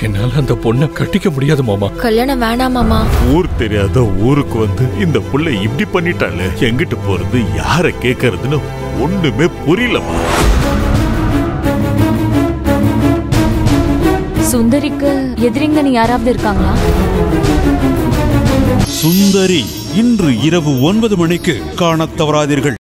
என்னால அந்த பொண்ணை கட்டிக்க முடியாது மாமா. கல்யாணம் வேணாம் மாமா. ஊர் தெரியாத ஊருக்கு வந்து இந்த புள்ள இப்படி பண்ணிட்டாலே எங்கிட்டு போறது, யார கேக்குறதுன்னு ஒண்ணுமே புரியலமா. சுந்தரிக்கு எதிரிங்கன்னு யாராவது இருக்காங்களா? சுந்தரி இன்று இரவு 9 மணிக்கு காணத் தவறாதீர்கள்.